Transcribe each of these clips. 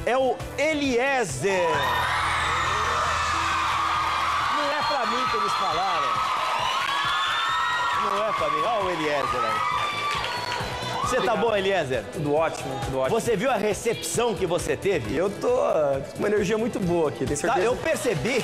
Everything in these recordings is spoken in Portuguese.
é o Eliezer. Não é pra mim que eles falaram. Não é pra mim. Olha o Eliezer aí. Você tá bom, Eliezer? Tudo ótimo, tudo ótimo. Você viu a recepção que você teve? Eu tô com uma energia muito boa aqui, tenho certeza. Tá, eu percebi.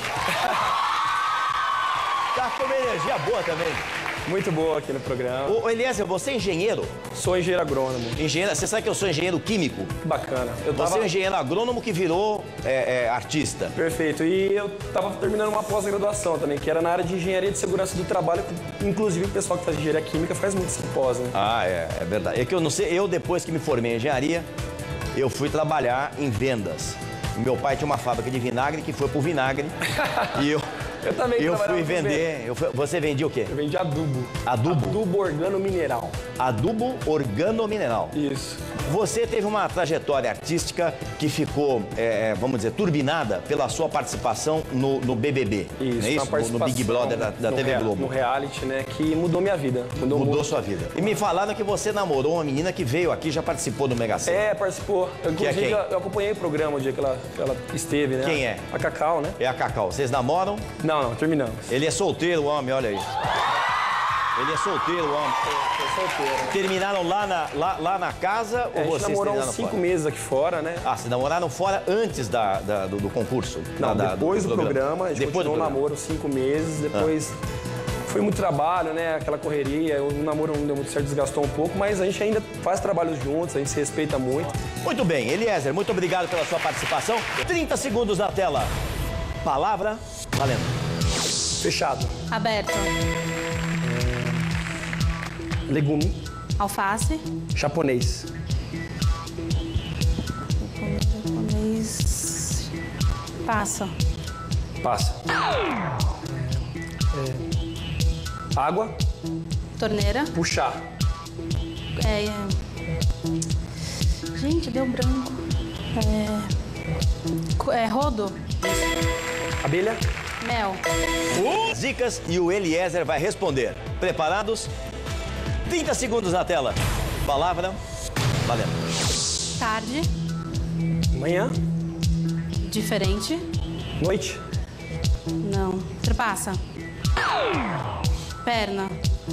Tá com uma energia boa também. Muito boa aqui no programa. Ô, Eliezer, você é engenheiro? Sou engenheiro agrônomo. Engenheiro, você sabe que eu sou engenheiro químico? Que bacana. Você é um engenheiro agrônomo que virou artista. Perfeito. E eu tava terminando uma pós-graduação também, que era na área de engenharia de segurança do trabalho, que, inclusive o pessoal que faz engenharia química faz muito esse pós, né? Ah, é verdade. É que eu não sei, eu depois que me formei em engenharia, eu fui trabalhar em vendas. Meu pai tinha uma fábrica de vinagre que foi pro vinagre e Eu também eu fui vender. Você vendia o quê? Eu vendi adubo. Adubo? Adubo organo-mineral. Adubo organo-mineral. Isso. Você teve uma trajetória artística que ficou, vamos dizer, turbinada pela sua participação no BBB. Isso, não é isso? No Big Brother da TV Globo. No reality, né? Que mudou minha vida. Mudou sua vida. E me falaram que você namorou uma menina que veio aqui, já participou do Mega Sena. É, participou. Inclusive, eu acompanhei o programa o dia que ela esteve, né? Quem é? A Cacau, né? É a Cacau. Vocês namoram? Não, terminamos. Ele é solteiro, o homem, olha aí. Ele é solteiro, o homem. É solteiro. Terminaram lá na casa ou vocês terminaram fora? A gente namorou uns 5 meses aqui fora, né? Ah, vocês namoraram fora antes do concurso? Não, depois do programa. A gente continuou o namoro 5 meses, depois... Foi muito trabalho, né? Aquela correria, o namoro não deu muito certo, desgastou um pouco, mas a gente ainda faz trabalhos juntos, a gente se respeita muito. Muito bem, Eliezer, muito obrigado pela sua participação. 30 segundos na tela. Palavra, valendo. Fechado. Aberto. Legume. Alface. Japonês. Japonês. Passa. Passa. Água. Torneira. Puxar. Gente, deu branco. Rodo. Abelha. Mel. Dicas e o Eliezer vai responder. Preparados? 30 segundos na tela. Palavra, valendo. Tarde. Manhã. Diferente. Noite. Não. Trepassa. Perna.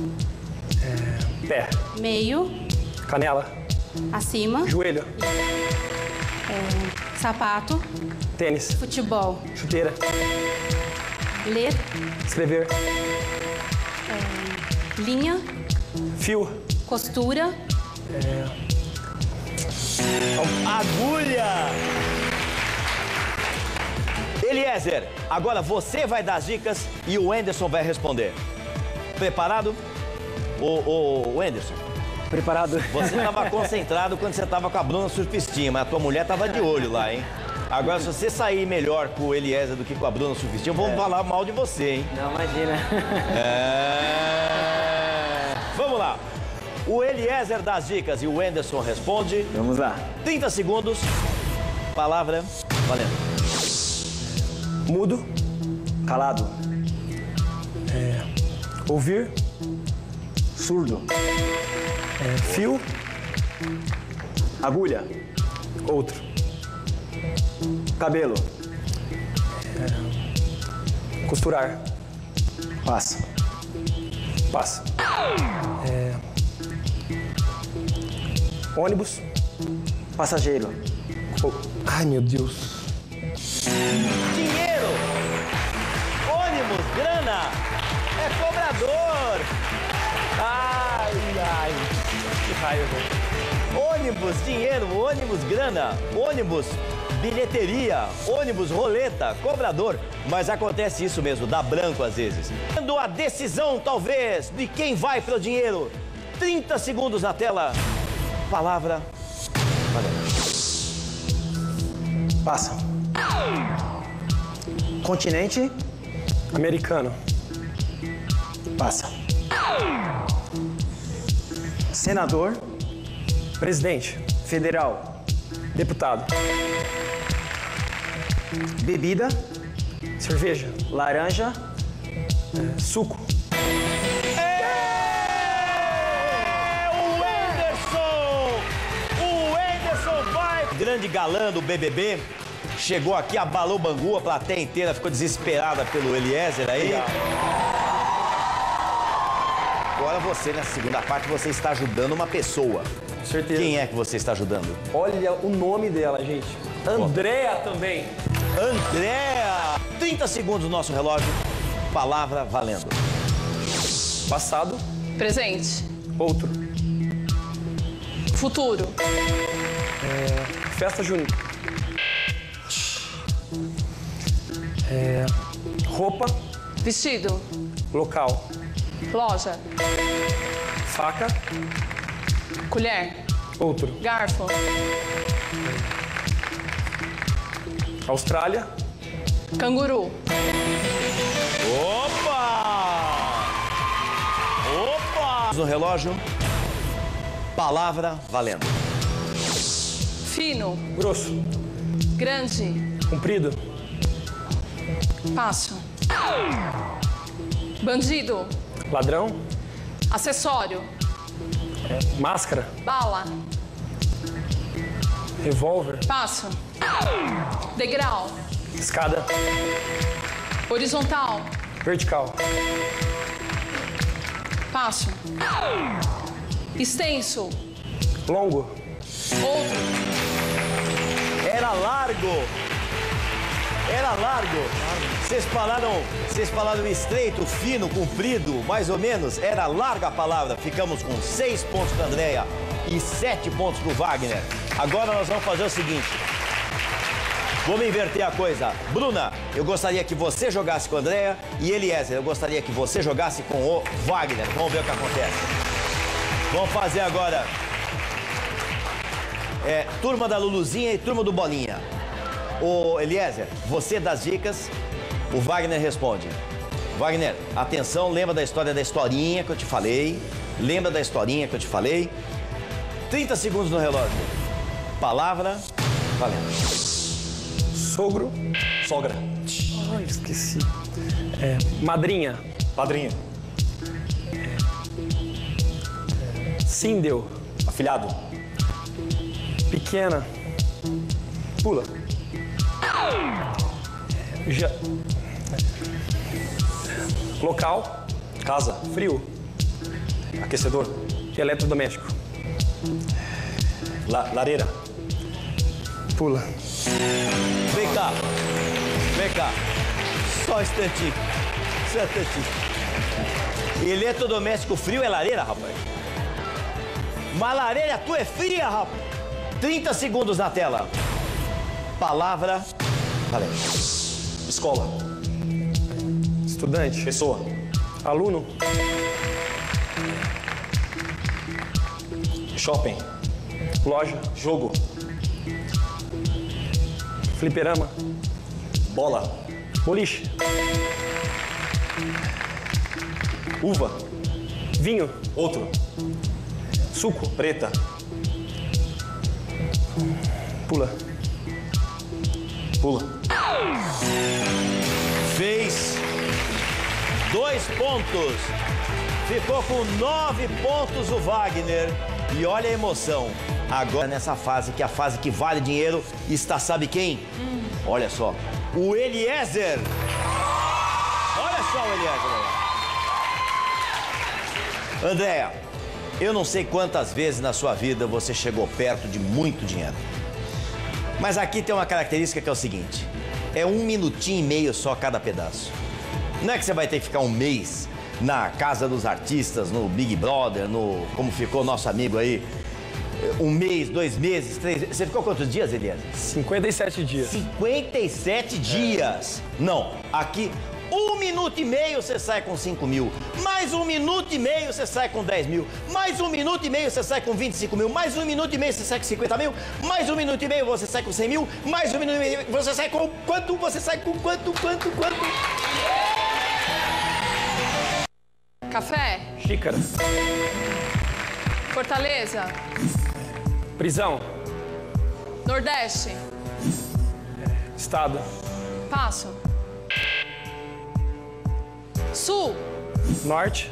Pé. Meio. Canela. Acima. Joelho. Sapato. Tênis. Futebol. Chuteira. Ler. Escrever. Linha. Fio. Costura. Agulha! Eliezer, agora você vai dar as dicas e o Anderson vai responder. Preparado? Ô Anderson. Preparado. Você estava concentrado quando você estava com a Bruna Surfistinha, mas a tua mulher estava de olho lá, hein? Agora, se você sair melhor com o Eliezer do que com a Bruna Surfistinha, vamos falar mal de você, hein? Não, imagina. Vamos lá. O Eliezer dá as dicas e o Anderson responde. Vamos lá. 30 segundos. Palavra, valendo. Mudo. Calado. Ouvir. Surdo. Fio. Agulha. Outro. Cabelo. Costurar. Passa. Passa. Ônibus. Passageiro. Ai, meu Deus. Dinheiro, ônibus, grana, é cobrador. Ai, Que raiva. ônibus, dinheiro, ônibus, grana, ônibus, bilheteria, ônibus, roleta, cobrador. Mas acontece isso mesmo, dá branco às vezes. Dando a decisão, talvez, de quem vai pro dinheiro. 30 segundos na tela. Palavra, valendo. Passa. Continente. Americano. Passa. Senador. Presidente. Federal. Deputado. Bebida. Cerveja. Laranja. Suco. O Anderson vai grande galã do BBB. Chegou aqui, abalou o Bangu, a plateia inteira ficou desesperada pelo Eliezer aí. Agora você, nessa segunda parte, você está ajudando uma pessoa. Com certeza. Quem é que você está ajudando? Olha o nome dela, gente. Andréa também. Andréa! 30 segundos no nosso relógio. Palavra valendo. Passado. Presente. Outro. Futuro. Festa junina. Roupa. Vestido. Local. Loja. Faca. Colher. Outro. Garfo. Austrália. Canguru. Opa! Opa! No relógio. Palavra valendo. Fino. Grosso. Grande. Comprido. Passo. Bandido. Ladrão. Acessório. Máscara. Bala. Revólver. Passo. Degrau. Escada. Horizontal. Vertical. Passo. Extenso. Longo. Outro. Era largo. Era largo. Vocês falaram estreito, fino, comprido, mais ou menos. Era larga a palavra. Ficamos com 6 pontos para a Andréa e 7 pontos para o Wagner. Agora nós vamos fazer o seguinte. Vamos inverter a coisa. Bruna, eu gostaria que você jogasse com a Andréa e Eliezer, eu gostaria que você jogasse com o Wagner. Vamos ver o que acontece. Vamos fazer agora turma da Luluzinha e turma do Bolinha. Ô, Eliezer, você dá as dicas, o Wagner responde. Wagner, atenção, lembra da história da historinha que eu te falei. Lembra da historinha que eu te falei. 30 segundos no relógio. Palavra, valendo. Sogro. Sogra. Ai, esqueci. Madrinha. Padrinho. Síndel. Afilhado. Pequena. Pula. Local. Casa. Frio. Aquecedor. Eletrodoméstico. Lareira. Pula. Vem cá. Vem cá. Só um instantinho. Só um instantinho. Eletrodoméstico frio é lareira, rapaz? Mas lareira tua é fria, rapaz. 30 segundos na tela. Palavra, valendo. Escola. Estudante. Pessoa. Aluno. Shopping. Loja. Jogo. Fliperama. Bola. Boliche. Uva. Vinho. Outro. Suco. Preta. Pula. Pula. Fez 2 pontos. Ficou com 9 pontos o Wagner. E olha a emoção. Agora nessa fase, que é a fase que vale dinheiro, está sabe quem? Olha só. O Eliezer. Olha só o Eliezer. Andréa, eu não sei quantas vezes na sua vida você chegou perto de muito dinheiro. Mas aqui tem uma característica que é o seguinte. É 1 minutinho e meio só cada pedaço. Não é que você vai ter que ficar um mês na casa dos artistas, no Big Brother, no como ficou nosso amigo aí. 1 mês, 2 meses, 3 meses. Você ficou quantos dias, Eliezer? 57 dias. 57 dias. Não, aqui 1 minuto e meio você sai com 5 mil. Mais 1 minuto e meio você sai com 10 mil. Mais 1 minuto e meio você sai com 25 mil. Mais 1 minuto e meio você sai com 50 mil. Mais 1 minuto e meio você sai com 100 mil. Mais 1 minuto e meio você sai com quanto? Você sai com quanto? Café. Xícara. Fortaleza. Prisão. Nordeste. Estado. Passo. Sul. Norte.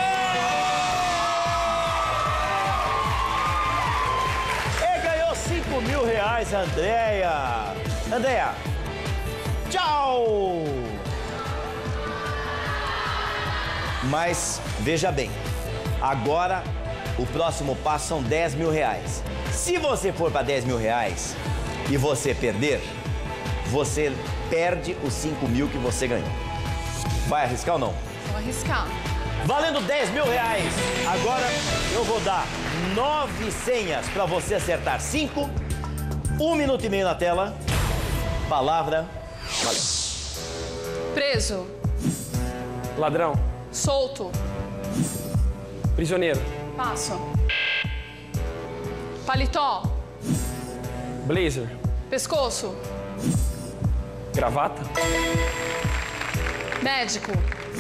E ganhou 5 mil reais, Andréia. Andréia, tchau! Mas, veja bem, agora o próximo passo são 10 mil reais. Se você for para 10 mil reais e você perder, você perde os 5 mil que você ganhou. Vai arriscar ou não? Vou arriscar. Valendo 10 mil reais. Agora eu vou dar 9 senhas para você acertar 5. 1 minuto e meio na tela. Palavra. Valeu. Preso. Ladrão. Solto. Prisioneiro. Passo. Paletó. Blazer. Pescoço. Gravata. Médico.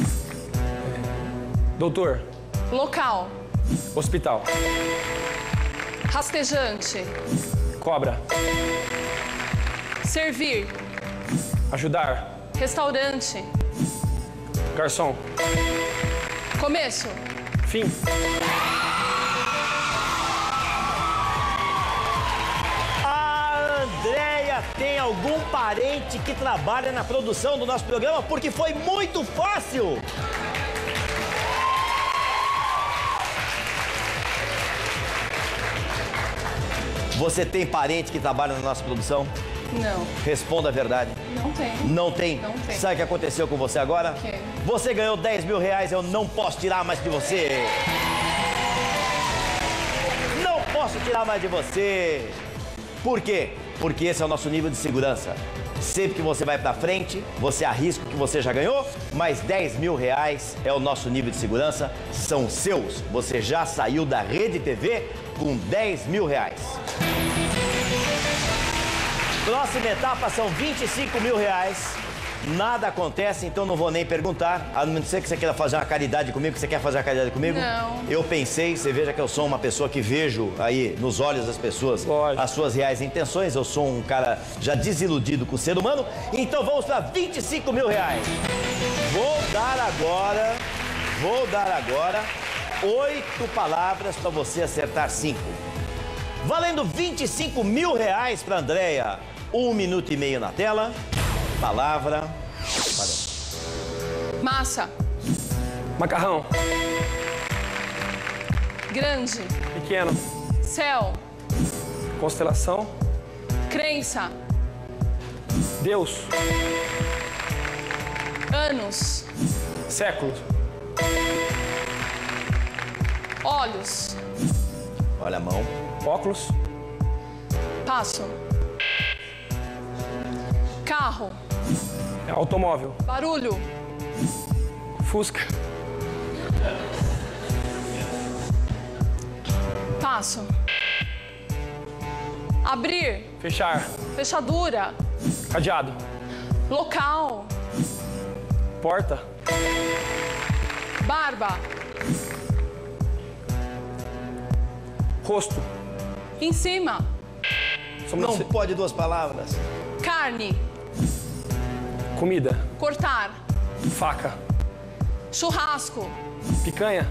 Doutor. Local. Hospital. Rastejante. Cobra. Servir. Ajudar. Restaurante. Garçom. Começo. Fim. A Andréia tem algum parente que trabalha na produção do nosso programa? Porque foi muito fácil. Você tem parente que trabalha na nossa produção? Não. Responda a verdade. Não tem. Não tem? Não tem. Sabe o que aconteceu com você agora? O quê? Você ganhou 10 mil reais, eu não posso tirar mais de você. Não posso tirar mais de você. Por quê? Porque esse é o nosso nível de segurança. Sempre que você vai pra frente, você arrisca o que você já ganhou, mas 10 mil reais é o nosso nível de segurança, são seus. Você já saiu da Rede TV com 10 mil reais. Próxima etapa são 25 mil reais. Nada acontece, então não vou nem perguntar. A não ser que você queira fazer uma caridade comigo, que você quer fazer uma caridade comigo? Não. Eu pensei, você veja que eu sou uma pessoa que vejo aí nos olhos das pessoas Lógico. as suas reais intenções. Eu sou um cara já desiludido com o ser humano. Então vamos para 25 mil reais. Vou dar agora 8 palavras para você acertar 5. Valendo 25 mil reais para Andréia. 1 minuto e meio na tela. Palavra. Valeu. Massa. Macarrão. Grande. Pequeno. Céu. Constelação. Crença. Deus. Anos. Século. Olhos. Olha a mão. Óculos. Passo. Carro. Automóvel. Barulho. Fusca. Passo. Abrir. Fechar. Fechadura. Cadeado. Local. Porta. Barba. Rosto. Em cima. Não pode 2 palavras. Carne. Comida. Cortar. Faca. Churrasco. Picanha.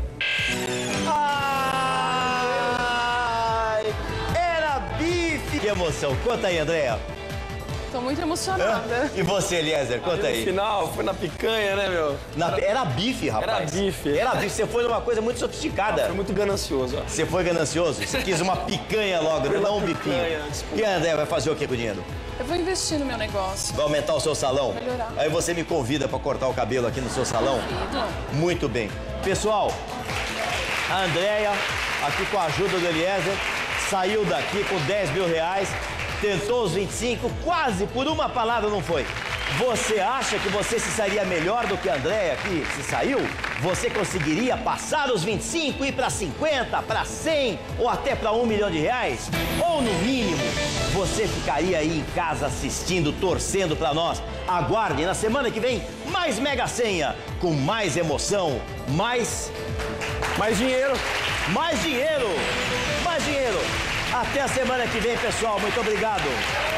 Ai, era bife. Que emoção. Conta aí, Andréia. Tô muito emocionada. E você, Eliezer? Conta No aí. final, foi na picanha, né, meu? Era bife, rapaz. Era bife. Era bife. Você foi numa coisa muito sofisticada. Foi muito ganancioso, ó. Você foi ganancioso? Você quis uma picanha logo, não um bifinho. picanha, E a Andréia vai fazer o que com o dinheiro? Eu vou investir no meu negócio. Vai aumentar o seu salão? Melhorar. Aí você me convida para cortar o cabelo aqui no seu salão? Muito bem. Pessoal, a Andréia, aqui com a ajuda do Eliezer, saiu daqui com 10 mil reais, tentou os 25, quase por uma palavra não foi. Você acha que você se sairia melhor do que a Andréia que se saiu? Você conseguiria passar os 25, ir para 50, para 100 ou até para 1 milhão de reais? Ou no mínimo, você ficaria aí em casa assistindo, torcendo para nós? Aguardem, na semana que vem, mais Mega Senha, com mais emoção, mais dinheiro. Mais dinheiro. Mais dinheiro. Até a semana que vem, pessoal. Muito obrigado.